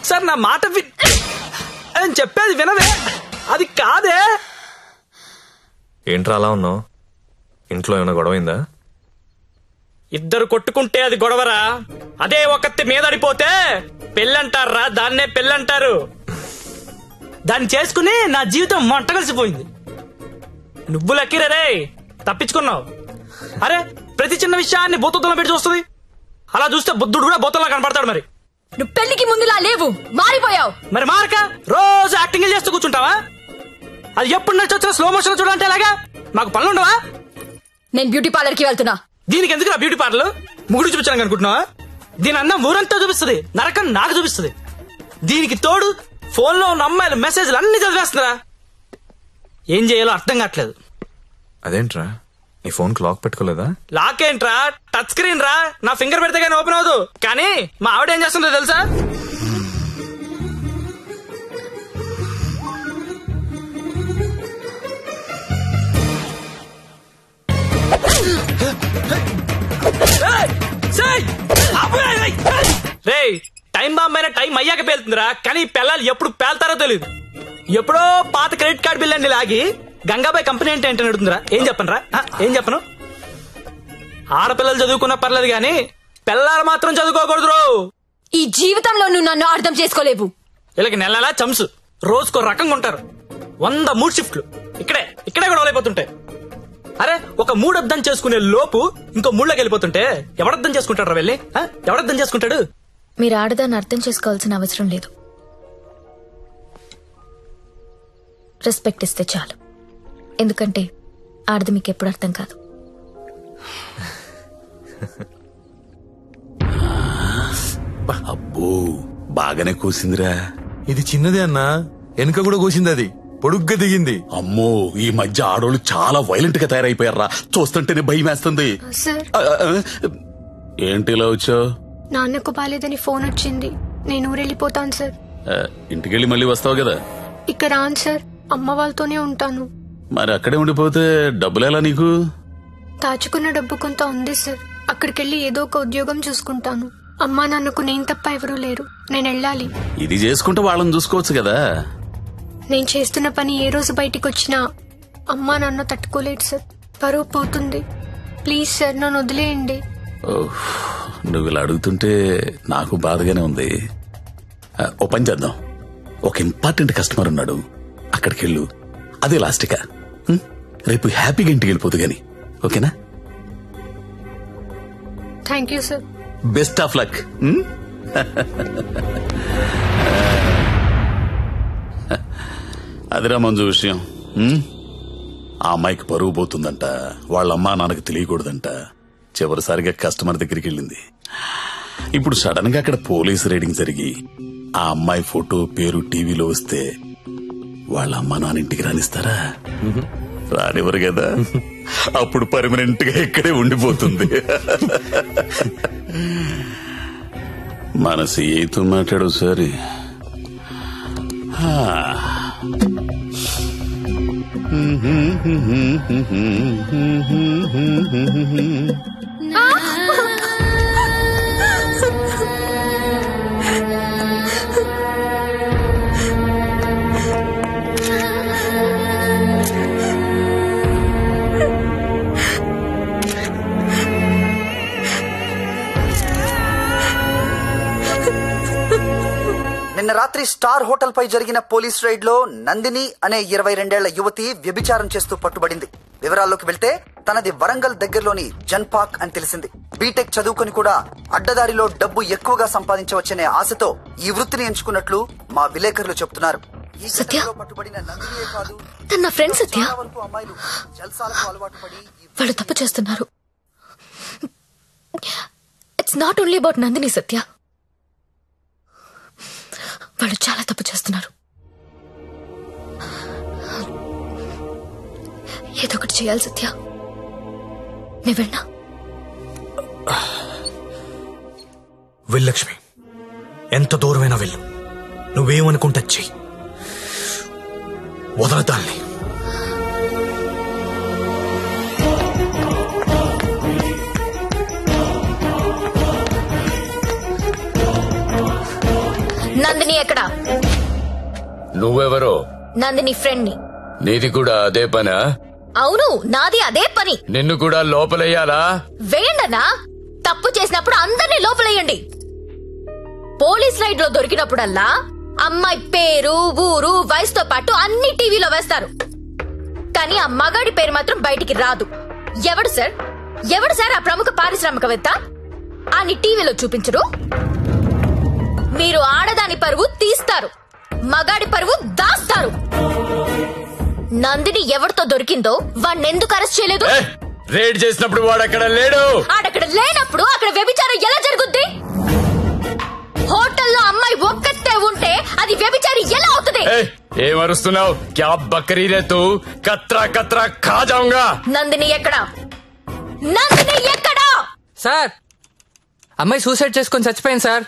ఒకసారి నా మాట అని చెప్పేది వినవే. అది కాదే. ఏంట్రా అలా ఉన్నావు? ఇంట్లో ఏమైనా గొడవైందా? ఇద్దరు కొట్టుకుంటే అది గొడవరా, అదే ఒకత్తి మీదడిపోతే పెళ్ళంటారా, దాన్నే పెళ్ళంటారు. దాన్ని చేసుకుని నా జీవితం మంట కలిసిపోయింది. నువ్వు లక్కీరే, తప్పించుకున్నావు. అరే ప్రతి చిన్న విషయాన్ని బూతుల్లో పెట్టి చూస్తుంది. అలా చూస్తే బుద్ధుడు కూడా బూతుల్లో కనపడతాడు. మరి నువ్వు పెళ్లికి ముందులా లేవు, మారిపోయావు. మరి మారక రోజు యాక్టింగ్ చేస్తూ కూర్చుంటావా? అది ఎప్పుడు నచ్చొచ్చినా స్లో మోషన్ చూడాలంటే ఎలాగా? మాకు పనులుండవా? నేను బ్యూటీ పార్లర్ కి వెళ్తున్నా. దీనికి ఎందుకు బ్యూటీ పార్లర్? ముగుడు చూపించాను అనుకుంటున్నావా? దీని అన్నం ఊరంతా చూపిస్తుంది, నరకం నాకు చూపిస్తుంది. దీనికి తోడు ఫోన్ లో ఉన్న అమ్మాయిల మెసేజ్లు అన్ని చదివేస్తున్నారా? ఏం చేయాలో అర్థం కావట్లేదు. అదేంట్రా, నీ ఫోన్ కి లాక్ పెట్టుకోలేదా? లాక్ ఏంట్రా, టచ్ స్క్రీన్ రా. నా ఫింగర్ పెడితే కానీ ఓపెన్ అవ్వదు. కానీ మా ఆవిడ ఏం చేస్తుందో తెలుసా? రే టైం బాంబ్ అయినా టైం అయ్యాక పేలుతుందిరా, కానీ పిల్లలు ఎప్పుడు పేల్తారో తెలియదు. ఎప్పుడో పాత క్రెడిట్ కార్డు బిల్ అన్ని లాగి గంగాబాయ్ కంపెనీ అంటే ఏంటని అడుగుతుందిరా. ఏం చెప్పను రా, ఏం చెప్పను? ఆడపిల్లలు చదువుకున్నా పర్లేదు గాని పిల్లలు మాత్రం చదువుకోకూడదు. ఈ జీవితంలో నువ్వు నన్ను అర్థం చేసుకోలేవు. వీళ్ళకి నెలలా చంసు, రోజుకో రకంగా ఉంటారు. 100 మూడు షిఫ్ట్లు ఇక్కడే గొడవలైపోతుంటాయి. అరే ఒక మూడు అర్థం చేసుకునే లోపు ఇంకో మూడులోకి వెళ్ళిపోతుంటే ఎవడర్థం చేసుకుంటాడు? వెళ్ళి ఎవడర్థం చేసుకుంటాడు? మీరు ఆడదాన్ని అర్థం చేసుకోవాల్సిన అవసరం లేదు. రెస్పెక్ట్ ఇస్తే చాలు. ఎందుకంటే ఆడది మీకు ఎప్పుడు అర్థం కాదు. అబ్బో బాగానే కూసిందిరా. ఇది చిన్నదే అన్నా, వెనుక కూడా కూసింది. అది పొడుగ్గా దిగింది. అమ్మో ఈ మధ్య ఆడోళ్ళు చాలా వైలెంట్ గా తయారైపోయారా, చూస్తుంటేనే భయం వేస్తుంది. ఏంటి ఇలా వచ్చావు? నాన్నకు బాలేదని ఫోన్ వచ్చింది, నేను ఊరెళ్ళిపోతాను సార్. ఇంటికెళ్ళి మళ్ళీ వస్తావు కదా? ఇక రాను సార్, అమ్మ వాళ్ళతోనే ఉంటాను. మరి అక్కడే ఉండిపోతే డబ్బులు ఎలా నీకు? దాచుకున్న డబ్బు కొంత ఉంది సార్, అక్కడికెళ్ళి ఏదో ఒక ఉద్యోగం చూసుకుంటాను. అమ్మా నాన్నకు నేను తప్ప ఎవరూ లేరు, నేను వెళ్ళాలి. ఇది చేసుకుంటే వాళ్ళని చూసుకోవచ్చు కదా. నేను చేస్తున్న పని ఏ రోజు బయటికి వచ్చినా అమ్మా నాన్న తట్టుకోలేడు సార్, పరువు పోతుంది. ప్లీజ్ సార్ నన్ను వదిలేయండి. నువ్వు ఇలా అడుగుతుంటే నాకు బాధగానే ఉంది. ఓ పని చేద్దాం, ఒక ఇంపార్టెంట్ కస్టమర్ ఉన్నాడు, అక్కడికి వెళ్ళు. అదే లాస్ట్గా, రేపు హ్యాపీగా ఇంటికి వెళ్ళిపోదు గాని, ఓకేనా? Thank you sir. Best of luck. అదిరా మంజు విషయం. ఆ అమ్మాయికి పరువు పోతుందంట, వాళ్ళ అమ్మా నాన్నకు తెలియకూడదంట. చివరిసారిగా కస్టమర్ దగ్గరికి వెళ్ళింది. ఇప్పుడు సడన్ గా అక్కడ పోలీసు రైడింగ్ జరిగి ఆ అమ్మాయి ఫోటో పేరు టీవీలో వస్తే వాళ్ళ అమ్మా నాన్న ఇంటికి రానిస్తారా? రానివ్వరు కదా. అప్పుడు పర్మనెంట్ గా ఇక్కడే ఉండిపోతుంది. మన సీఏతో మాట్లాడు సరే. నిన్న రాత్రి స్టార్ హోటల్ పై జరిగిన పోలీస్ రైడ్ లో నందిని అనే 22 ఏళ్ల యువతి వ్యభిచారం చేస్తూ పట్టుబడింది. వివరాల్లోకి వెళ్తే తనది వరంగల్ దగ్గరలోని జన్పాక్ అని తెలిసింది. బీటెక్ చదువుకుని కూడా అడ్డదారిలో డబ్బు ఎక్కువగా సంపాదించవచ్చనే ఆశతో ఈ వృత్తిని ఎంచుకున్నట్లు మా విలేకరులు చెప్తున్నారు. ఈ ఘటనలో పట్టుబడిన నందినియే కాదు, తన ఫ్రెండ్ సత్య. చాలా వరకు అమ్మాయిలు జల్సాలకు అలవాటు పడి వాళ్ళు తప్పు చేస్తున్నారు. It's not only about Nandini Satya, వాళ్ళు చాలా తప్పు చేస్తున్నారు. ఏదో ఒకటి చేయాలి సత్య. నీ వెళ్ళా వెళ్ళలక్ష్మి, ఎంత దూరమైనా వెళ్ళు. నువ్వేమనుకుంటా చెయ్యి, వదలదాన్ని. నందిని ఎక్కడా? నువ్వెవరో? నందిని ఫ్రెండ్ ని. నీది కూడా అదే పనా? అవును, నాది అదే పని. నిన్ను కూడా లోపలెయ్యాలా? వేయండనా? తప్పు చేసినప్పుడు అందరినీ లోపలేయండి. పోలీస్ రైడ్ లో దొరికినప్పుడల్లా అమ్మాయి పేరు, ఊరు, వయసుతో పాటు అన్ని టీవీలో వేస్తారు. కానీ ఆ మగాడి పేరు మాత్రం బయటికి రాదు. ఎవడు సార్ ఆ ప్రముఖ పారిశ్రామికవేత్త? అని టీవీలో చూపించరు. మీరు ఆడదాని పరువు తీస్తారు, మగాడి పరువు దాస్తారు. నందిని ఎవరితో దొరికిందో వాడిని ఎందుకు అరెస్ట్ చేయలేదు? రేడ్ చేసినప్పుడు వాడక్కడ లేడు. ఆడక్కడ లేనప్పుడు అక్కడ వ్యభిచారం ఎలా జరుగుద్ది? హోటల్లో అమ్మాయి ఒక్కతే ఉంటే అది వ్యభిచారి ఎలా అవుతుంది? ఏమరుస్తున్నావు? క్యా బకరీ రే తూ? కత్రా కత్రా ఖా జాऊंगा. నందిని ఎక్కడా? నందిని ఎక్కడా? సార్, అమ్మాయి సూసైడ్ చేసుకొని చచ్చిపోయింది సార్.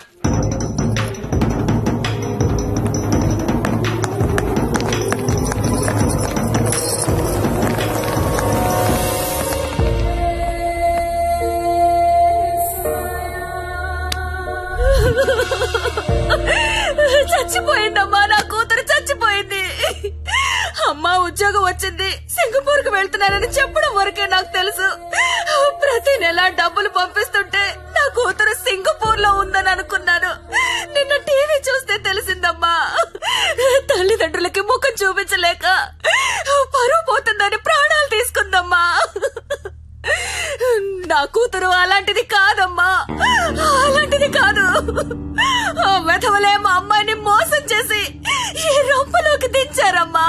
చచ్చిపోయిందమ్మా, నా కూతురు చచ్చిపోయింది. అమ్మా ఉద్యోగం వచ్చింది, సింగపూర్ కు వెళ్తున్నానని చెప్పడం వరకే నాకు తెలుసు. ప్రతి నెల డబ్బులు పంపిస్తుంటే నా కూతురు సింగపూర్ లో ఉందని అనుకున్నాను. నిన్న టీవీ చూస్తే తెలిసిందమ్మా. తల్లిదండ్రులకి ముఖం చూపించలేక పరువు పోతుందని ప్రాణాలు తీసుకుందమ్మా. నా కూతురు అలాంటిది కాదమ్మా, అలాంటిది కాదు. ఆ వెధవలే మా అమ్మాయిని మోసం చేసి ఈ రొంపలోకి దించారమ్మా.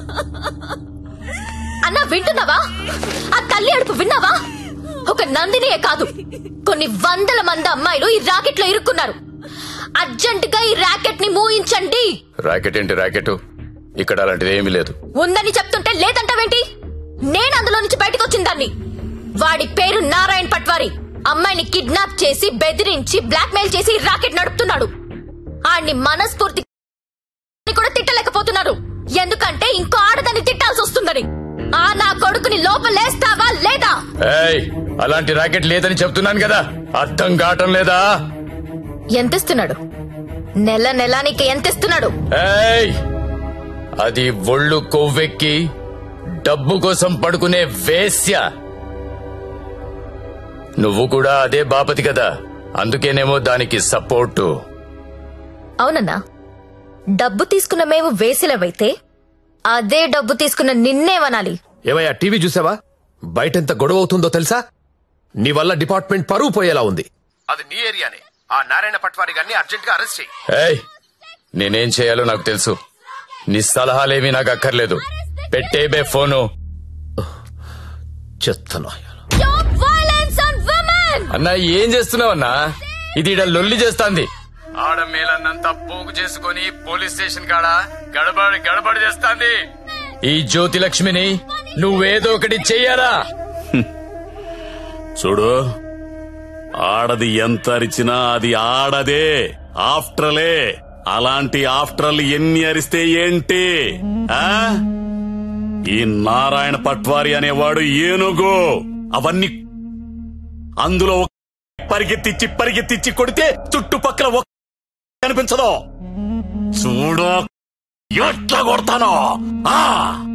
అన్నా వింటున్నావా? ఆ తల్లి అడుపు విన్నావా? ఒక నందినియే కాదు, కొన్ని వందల మంది అమ్మాయిలు ఈ రాకెట్ లో ఇరుక్కున్నారు. అర్జెంట్ గా ఈ రాకెట్ ని మూయించండి. రాకెట్ ఏంటి రాకెట్? ఇక్కడ అలాంటిది ఏమీ లేదు. ఉందని చెప్తుంటే లేదంటావేంటి? నేను అందులో నుంచి బయటకు వచ్చిన దాన్ని. వాడి పేరు నారాయణ్ పట్వారి. అమ్మాయిని కిడ్నాప్ చేసి బెదిరించి బ్లాక్మెయిల్ చేసి రాకెట్ నడుపుతున్నాడు. ఆడిని మనస్ఫూర్తి కూడా తిట్టలేకపోతున్నారు, ఎందుకంటే ఇంకో ఆడదాన్ని తిట్టాల్సి వస్తుందని. ఆ నా కొడుకుని లోపలేస్తావా లేదా? అలాంటి రాకెట్ లేదని చెప్తున్నాను కదా, అర్థం కావటం లేదా? ఎంతిస్తున్నాడు? నెల నీకు ఎంతిస్తున్నాడు? అది ఒళ్ళు కొవ్వెక్కి డబ్బు కోసం పడుకునే వేశ్య. నువ్వు కూడా అదే బాపతి కదా, అందుకేనేమో దానికి సపోర్టు. అవునన్నా, డబ్బు తీసుకున్న మేము వేసిలవైతే అదే డబ్బు తీసుకున్న నిన్నేమనాలి? ఏమయ్యా, టీవీ చూసావా? బయటెంత గొడవ అవుతుందో తెలుసా? నీ వల్ల డిపార్ట్మెంట్ పరువు పోయేలా ఉంది. అది నీ ఏరియానే. ఆ నారాయణ పట్వారి గారిని అర్జెంట్ గా అరెస్ట్ చేయి. నేనేం చేయాలో నాకు తెలుసు. నీ సలహాలేమీ నాకు అక్కర్లేదు. పెట్టేబే ఫోను. చెత్తనా అన్నా, ఏం చేస్తున్నావన్నా? ఇది ఇడ లొల్లి చేస్తాంది. ఆడమేలన్నంతా పోగు చేసుకుని పోలీస్ స్టేషన్ కాడ గడబడి చేస్తాంది. ఈ జ్యోతి లక్ష్మిని నువ్వేదో ఒకటి చెయ్యాలా? చూడు, ఆడది ఎంత అరిచినా అది ఆడదే, ఆఫ్టర్లే. అలాంటి ఆఫ్టర్లు ఎన్ని అరిస్తే ఏంటి? ఈ నారాయణ పట్వారి అనేవాడు ఏనుగు. అవన్నీ అందులో పరిగెత్తిచ్చి కొడితే చుట్టుపక్కల కనిపించదు. చూడు ఎట్లా కొడతానో.